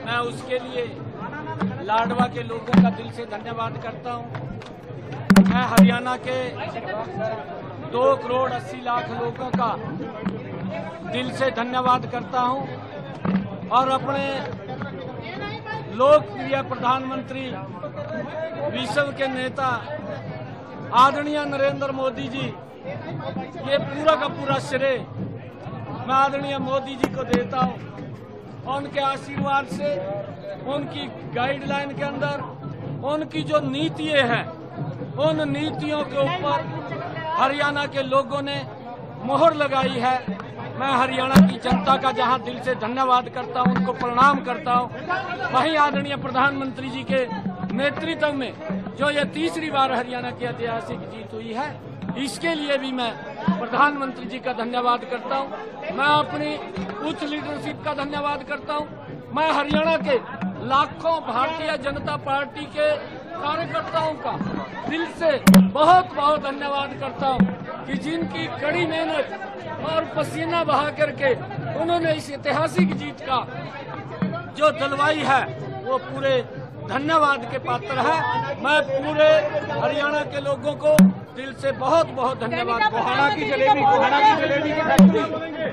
मैं उसके लिए लाडवा के लोगों का दिल से धन्यवाद करता हूं। मैं हरियाणा के 2 करोड़ 80 लाख लोगों का दिल से धन्यवाद करता हूं और अपने लोकप्रिय प्रधानमंत्री, विश्व के नेता आदरणीय नरेंद्र मोदी जी, ये पूरा का पूरा श्रेय मैं आदरणीय मोदी जी को देता हूं। उनके आशीर्वाद से, उनकी गाइडलाइन के अंदर, उनकी जो नीतियां हैं, उन नीतियों के ऊपर हरियाणा के लोगों ने मोहर लगाई है। मैं हरियाणा की जनता का जहां दिल से धन्यवाद करता हूं, उनको प्रणाम करता हूं, वहीं आदरणीय प्रधानमंत्री जी के नेतृत्व में जो ये तीसरी बार हरियाणा की ऐतिहासिक जीत हुई है, इसके लिए भी मैं प्रधानमंत्री जी का धन्यवाद करता हूं। मैं अपनी उच्च लीडरशिप का धन्यवाद करता हूं। मैं हरियाणा के लाखों भारतीय जनता पार्टी के कार्यकर्ताओं का दिल से बहुत बहुत धन्यवाद करता हूं कि जिनकी कड़ी मेहनत और पसीना बहा करके उन्होंने इस ऐतिहासिक जीत का जो दिलवाई है, वो पूरे धन्यवाद के पात्र है। मैं पूरे हरियाणा के लोगों को दिल से बहुत बहुत धन्यवाद करता हूं। कोहाना की जलेबी की फैक्ट्री